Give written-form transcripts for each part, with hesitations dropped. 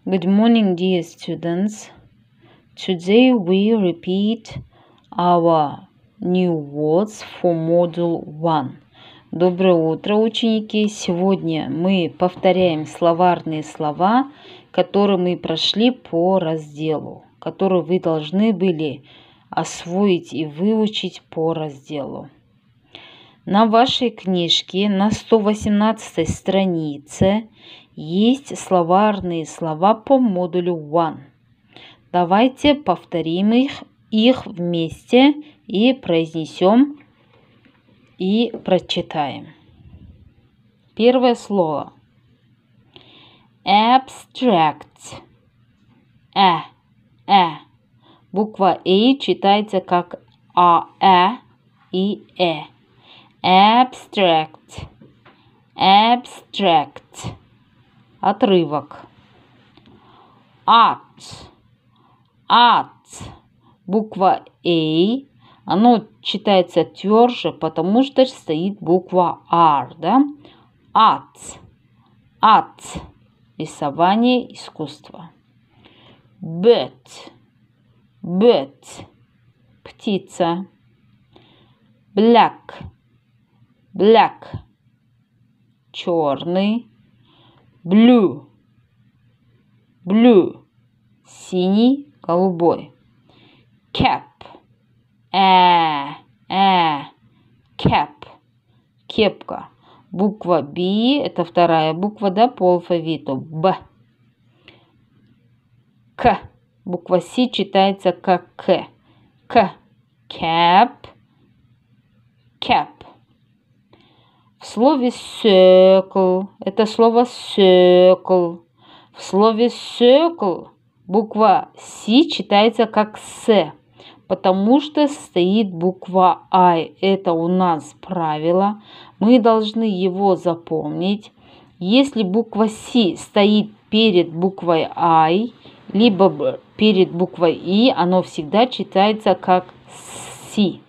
Good morning, dear students. Today we repeat our new words for Module 1. Доброе утро, ученики! Сегодня мы повторяем словарные слова, которые мы прошли по разделу, которые вы должны были освоить и выучить по разделу. На вашей книжке на 118 странице есть словарные слова по модулю 1. Давайте повторим их вместе и произнесем и прочитаем. Первое слово. Abstract. Буква «э» читается как «а», и «э». Abstract. Отрывок. Art. Буква «э», оно читается тверже, потому что стоит буква «р», да? Art. Рисование, искусство. Bird. Птица. Black. Черный. Blue. Синий, голубой. Cap. Cap. Кепка. Буква B, это вторая буква, да, по алфавиту. Б. К. Буква С читается как К. Cap. В слове circle, это слово circle. В слове circle буква С читается как С, потому что стоит буква I. Это у нас правило. Мы должны его запомнить. Если буква С стоит перед буквой I, либо перед буквой И, оно всегда читается как С.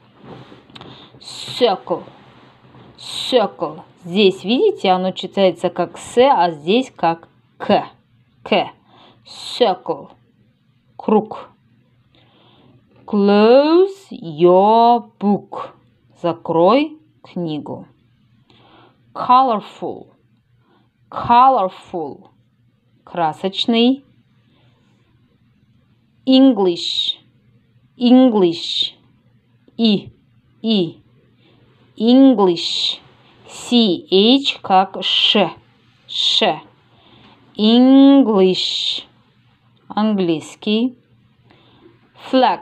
Circle. Здесь, видите, оно читается как С, а здесь как К. Circle. Круг. Close your book. Закрой книгу. Colorful. Красочный. English. English. CH как Ш. English. Английский. Flag.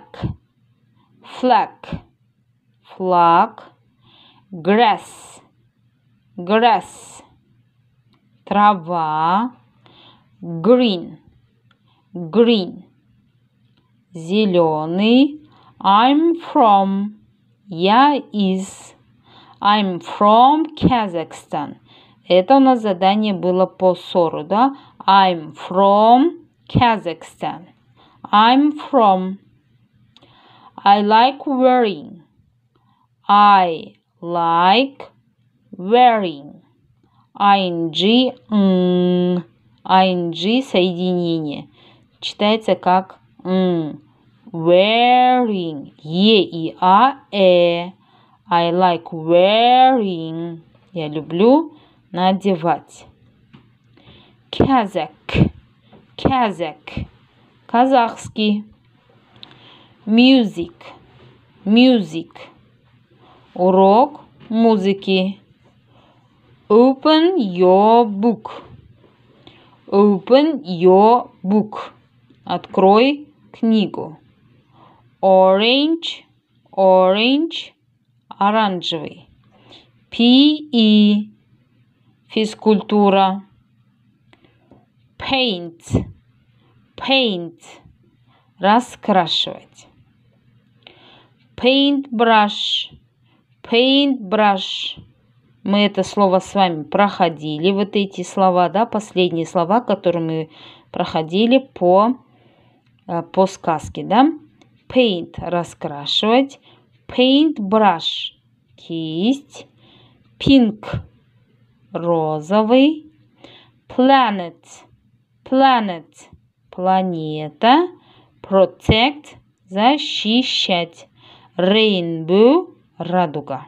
Grass. Трава. Green. Зеленый. Я из. I'm from Kazakhstan. Это у нас задание было по СОРу, да? I'm from Kazakhstan. I like wearing. ING соединение. Читается как wearing. Е и А, э. I like wearing. Я люблю надевать. Kazakh. Казахский. Music. Урок музыки. Open your book. Открой книгу. Orange. Оранжевый. PE. Физкультура. Paint. Раскрашивать. Paintbrush. Мы это слово с вами проходили, вот эти слова, да, последние слова, которые мы проходили по сказке, да. Paint – раскрашивать. Paintbrush – кисть. Pink – розовый. Planet планета. Protect – защищать. Rainbow – радуга.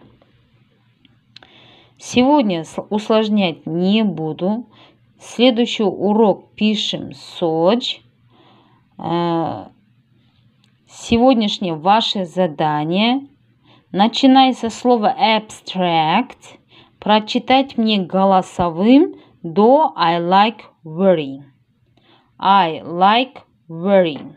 Сегодня усложнять не буду. Следующий урок пишем Соч. Сегодняшнее ваше задание. Начиная со слова abstract. Прочитать мне голосовым до I like wearing. I like wearing.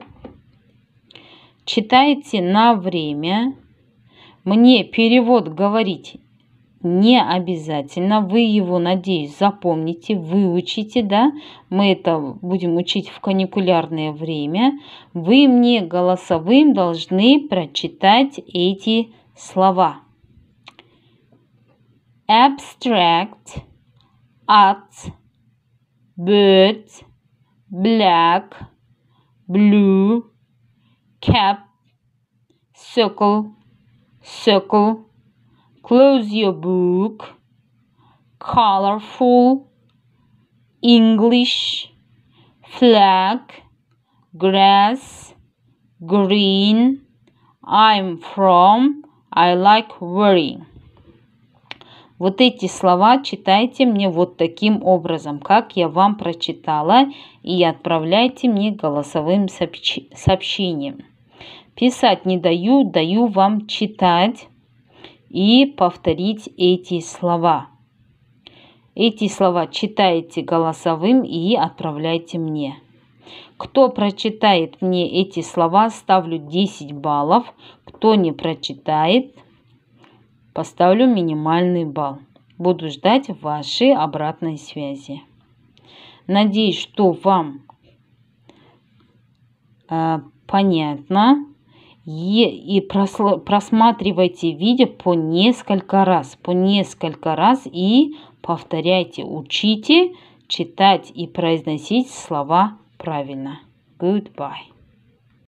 Читайте на время. Мне перевод говорить не обязательно. Вы его, надеюсь, запомните, выучите, да? Мы это будем учить в каникулярное время. Вы мне голосовым должны прочитать эти слова. Abstract, at, bird, black, blue, cap, circle, circle, close your book, colorful, English, flag, grass, green, I'm from, I like wearing. Вот эти слова читайте мне вот таким образом, как я вам прочитала, и отправляйте мне голосовым сообщением. Писать не даю, даю вам читать и повторить эти слова. Эти слова читайте голосовым и отправляйте мне. Кто прочитает мне эти слова, ставлю 10 баллов. Кто не прочитает, поставлю минимальный балл. Буду ждать вашей обратной связи. Надеюсь, что вам понятно. И просматривайте видео по несколько раз. И повторяйте, учите читать и произносить слова правильно. Goodbye.